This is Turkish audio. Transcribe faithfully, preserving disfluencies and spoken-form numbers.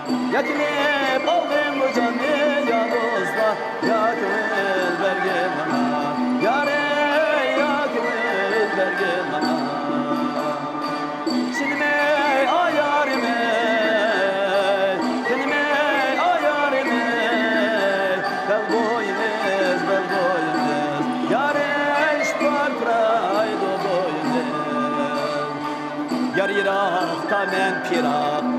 Yetinip aldım bu canı yalnızla. Ya gönül vergin bana, yâre ya gönül vergin bana. Sinime ayarime, tenime ayarime, bel boyunuz, bel boyunuz, yâre işbar praydo boyunuz. Yar Irak'ta men Pirak,